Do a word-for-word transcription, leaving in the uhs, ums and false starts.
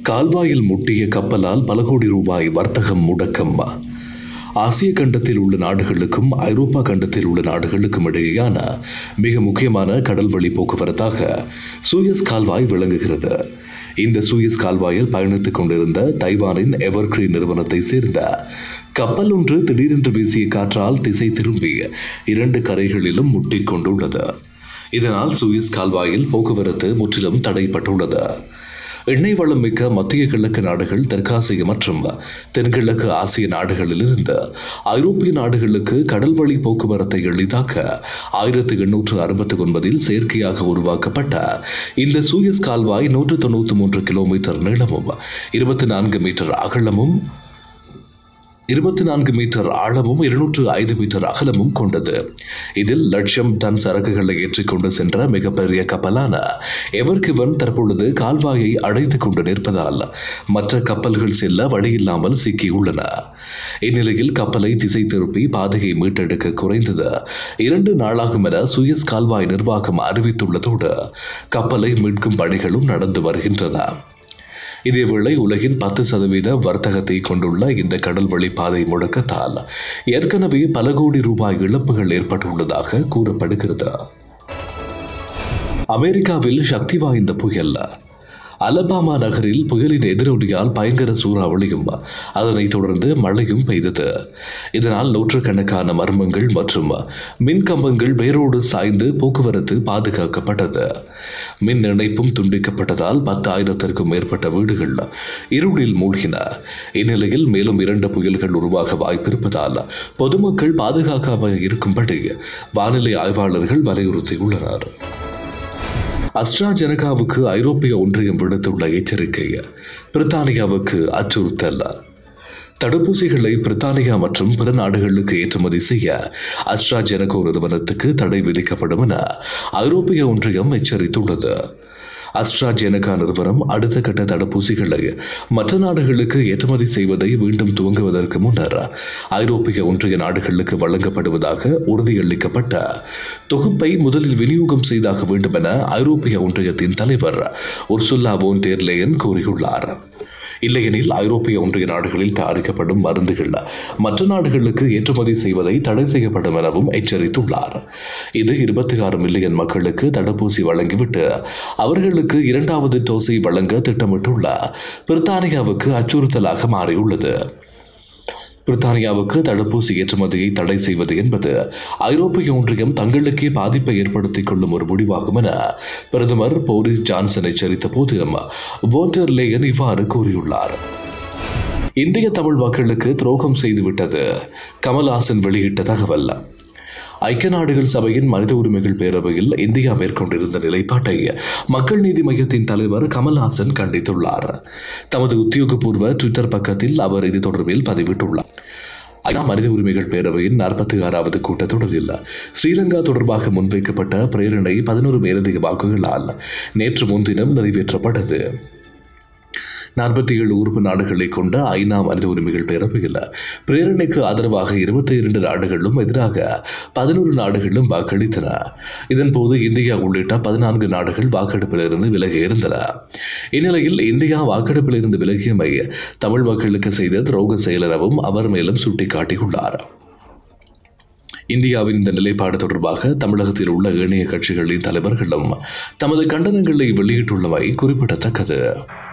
கால்வாயில் முட்டிய கப்பலால் பல கோடி ரூபாய் வர்த்தகம் முடக்கம். ஆசிய கண்டத்தில் உள்ள நாடுகளுக்கும் ஐரோப்பா கண்டத்தில் உள்ள நாடுகளுக்கும் இடையேயான மிக முக்கியமான கடல்வழி போக்குவரத்தாக சூயஸ் கால்வாய் விளங்குகிறது. இந்த சூயஸ் கால்வாயில் பயணித்துக் கொண்டிருந்த தைவானின் எவர்கிரீன் நிறுவனத்தை சேர்ந்த கப்பல் ஒன்று திடீரென்று வீசிய காற்றால் திசை திரும்பி இரண்டு கரைகளிலும் முட்டிக் கொண்டுள்ளது. இதனால் சூயஸ் கால்வாயில் போக்குவரத்து முற்றிலும் தடைப்பட்டுள்ளது. எண்ணெய் வளம் மிக்க மத்திய கிழக்கு நாடுகள், தெற்காசிய மற்றும் தென்கிழக்கு ஆசிய நாடுகளிலிருந்து ஐரோப்பிய நாடுகளுக்கு கடல் வழி போக்குவரத்தை எளிதாக்க ஆயிரத்தி எண்ணூற்று அறுபத்தி ஒன்பதில் செயற்கையாக உருவாக்கப்பட்ட இந்த சூயஸ் கால்வாய் நூற்று தொண்ணூற்றி மூன்று கிலோமீட்டர் நீளமும் இருபத்தி நான்கு மீட்டர் அகலமும் இருபத்தி நான்கு மீட்டர் ஆழமும் இருநூற்று ஐந்து மீட்டர் அகலமும் கொண்டது. இதில் லட்சம் டன் சரக்குகளை ஏற்றிக்கொண்டு சென்ற மிகப்பெரிய கப்பலான எவர்கிவன் தற்பொழுது கால்வாயை அடைத்துக் கொண்டு நிற்பதால் மற்ற கப்பல்கள் செல்ல வழியில்லாமல் சிக்கியுள்ளன. இந்நிலையில் கப்பலை திசை திருப்பி பாதையை மீட்டெடுக்க குறைந்தது இரண்டு நாளாகும் என சூயஸ் கால்வாய் நிர்வாகம் அறிவித்துள்ளதோடு கப்பலை மீட்கும் பணிகளும் நடந்து வருகின்றன. இதேவேளை உலகின் பத்து சதவீத வர்த்தகத்தை கொண்டுள்ள இந்த கடல் வழி பாதை முடக்கத்தால் ஏற்கனவே பல கோடி ரூபாய் இழப்புகள் ஏற்பட்டுள்ளதாக கூறப்படுகிறது. அமெரிக்காவில் சக்தி வாய்ந்த புயல். அலபாமா நகரில் புயலின் எதிரொலியால் பயங்கர சூறாவளியும் அதனைத் தொடர்ந்து மழையும் பெய்தது. இதனால் நூற்றுக்கணக்கான மர்மங்கள் மற்றும் மின் கம்பங்கள் வேரோடு சாய்ந்து போக்குவரத்து பாதுகாக்கப்பட்டது. மின் இணைப்பும் துண்டிக்கப்பட்டதால் பத்தாயிரத்திற்கும் மேற்பட்ட வீடுகள் இருளில் மூழ்கின. இந்நிலையில் மேலும் இரண்டு புயல்கள் உருவாக வாய்ப்பிருப்பதால் பொதுமக்கள் பாதுகாப்பாக இருக்கும்படி வானிலை ஆய்வாளர்கள் வலியுறுத்தியுள்ளனர். அஸ்ட்ராஜெனகாவுக்கு ஐரோப்பிய ஒன்றியம் விடுத்துள்ள எச்சரிக்கை. பிரித்தானியாவுக்கு அச்சுறுத்தல். தடுப்பூசிகளை பிரித்தானியா மற்றும் பிற நாடுகளுக்கு ஏற்றுமதி செய்ய அஸ்ட்ராஜெனகா நிறுவனத்துக்கு தடை விதிக்கப்படும் என ஐரோப்பிய ஒன்றியம் எச்சரித்துள்ளது. அஸ்ட்ராஜெனகா நிறுவனம் அடுத்த கட்ட தடுப்பூசிகளை மற்ற நாடுகளுக்கு ஏற்றுமதி செய்வதை மீண்டும் துவங்குவதற்கு முன்னர் ஐரோப்பிய ஒன்றிய நாடுகளுக்கு வழங்கப்படுவதாக உறுதியளிக்கப்பட்ட தொகுப்பை முதலில் விநியோகம் செய்தாக வேண்டும் என ஐரோப்பிய ஒன்றியத்தின் தலைவர் உர்சுலா வோன் டெர் லேயன் கூறியுள்ளார். இல்லையெனில் ஐரோப்பிய ஒன்றிய நாடுகளில் தயாரிக்கப்படும் மருந்துகள் மற்ற நாடுகளுக்கு ஏற்றுமதி செய்வதை தடை செய்யப்படும் எனவும் எச்சரித்துள்ளார். இது இருபத்தி ஆறு மில்லியன் மக்களுக்கு தடுப்பூசி வழங்கிவிட்டு அவர்களுக்கு இரண்டாவது டோஸை வழங்க திட்டமிட்டுள்ள பிரித்தானியாவுக்கு அச்சுறுத்தலாக மாறியுள்ளது. பிரித்தானியாவுக்கு தடுப்பூசி ஏற்றுமதியை தடை செய்வது என்பது ஐரோப்பிய ஒன்றியம் தங்களுக்கே பாதிப்பை ஏற்படுத்திக் கொள்ளும் ஒரு முடிவாகும் என பிரதமர் போரிஸ் ஜான்சன் எச்சரித்த போதும் வோன் டெர் லேயன் இவ்வாறு கூறியுள்ளார். இந்திய தமிழ் மக்களுக்கு துரோகம் செய்துவிட்டது கமல்ஹாசன் வெளியிட்ட தகவல். ஐக்கிய நாடுகள் சபையின் மனித உரிமைகள் பேரவையில் இந்தியா மேற்கொண்டிருந்த நிலைப்பாட்டை மக்கள் நீதி மையத்தின் தலைவர் கமல்ஹாசன் கண்டித்துள்ளார். தமது உத்தியோகபூர்வ ட்விட்டர் பக்கத்தில் அவர் இது தொடர்பில் பதிவிட்டுள்ளார். ஐநா மனித உரிமைகள் பேரவையின் நாற்பத்தி ஆறாவது கூட்டத்தொடரில் ஸ்ரீலங்கா தொடர்பாக முன்வைக்கப்பட்ட பிரேரணை பதினோரு மேலதிக வாக்குகளால் நேற்று முன்தினம் நிறைவேற்றப்பட்டது. நாற்பத்தி ஏழு உறுப்பு நாடுகளை கொண்ட ஐநா மனித உரிமைகள் பேரவையில் பிரேரணைக்கு ஆதரவாக இருபத்தி இரண்டு நாடுகளும் எதிராக பதினோரு நாடுகளும் வாக்களித்தன. இதன்போது இந்தியா உள்ளிட்ட பதினான்கு நாடுகள் வாக்கெடுப்பிலிருந்து விலகி இருந்தன. இந்நிலையில் இந்தியா வாக்கெடுப்பிலிருந்து விலகியமை தமிழ் மக்களுக்கு செய்த துரோக செயல் எனவும் அவர் மேலும் சுட்டிக்காட்டியுள்ளார். இந்தியாவின் இந்த நிலைப்பாடு தொடர்பாக தமிழகத்தில் உள்ள ஏனைய கட்சிகளின் தலைவர்களும் தமது கண்டனங்களை வெளியிட்டுள்ளமை குறிப்பிடத்தக்கது.